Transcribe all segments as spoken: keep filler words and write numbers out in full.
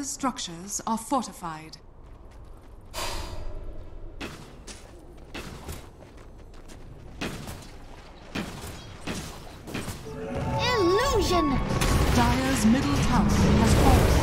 Dire's structures are fortified. Illusion! Dire's middle tower has fallen.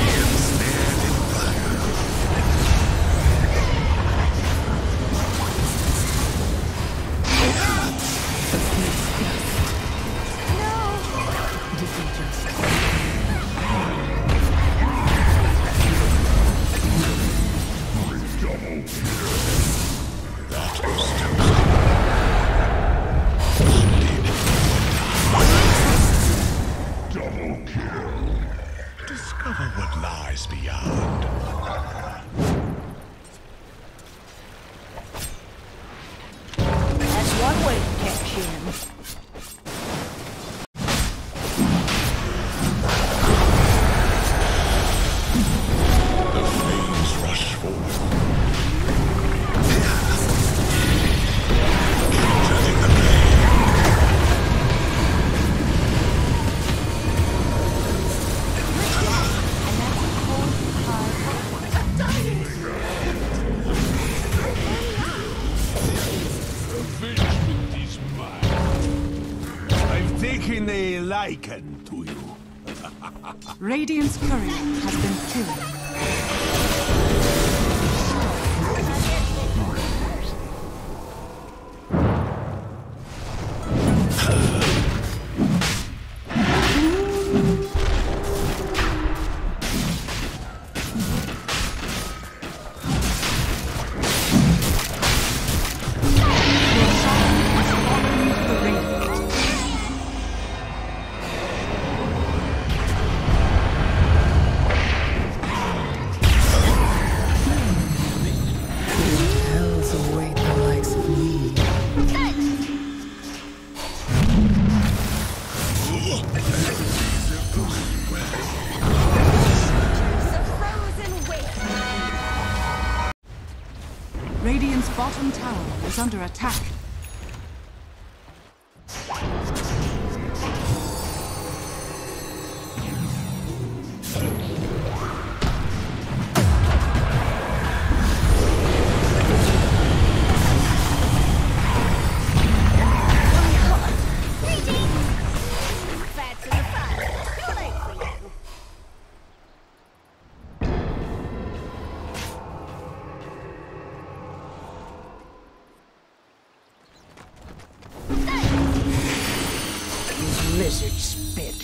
Discover what lies beyond. That's one way to catch him. The flames rush forth. Turning the blade. Vengeance is mine. I've taken a liking to you. Radiant's courier has been killed. Radiant's bottom tower is under attack. Lizard spit.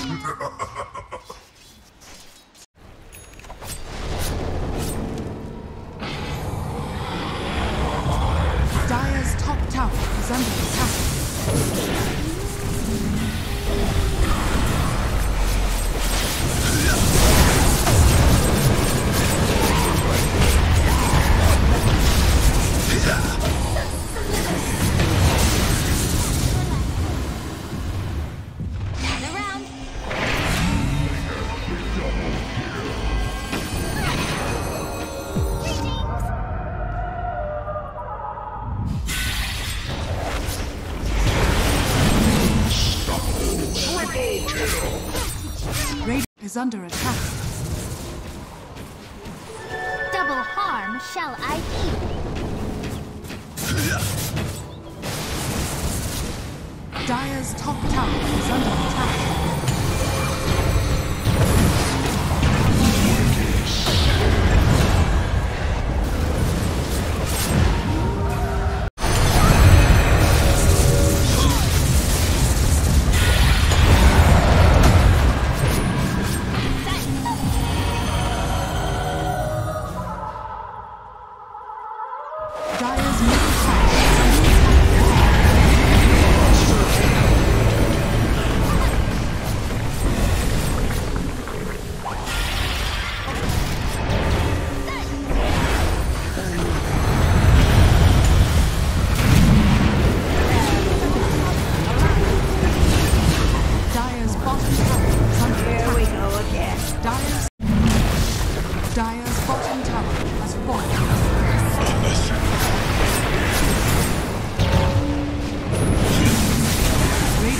Dire's top tower is under attack. Radiant is under attack. Double harm shall I heal. Dire's top tower is under attack. Dire's middle tower is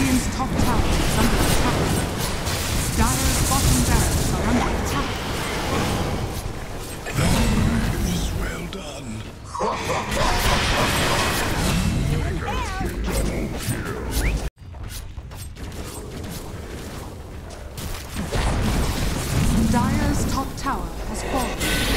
top tower is under attack. Dire's bottom barracks are under attack. Dire's top tower has fallen.